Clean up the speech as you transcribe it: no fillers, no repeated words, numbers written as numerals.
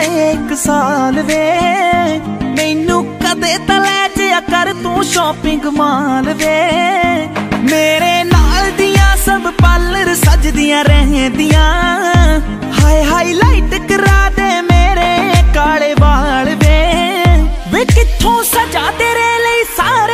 एक साल वे, मैनू कदे तो लै जिया कर तू शॉपिंग मॉल वे। मेरे नाल दियां सब पार्लर सजदियां रहदियां, हाय हाईलाइट करा दे मेरे काले वाल वे। वे कित्थों सजा तेरे लिए सारे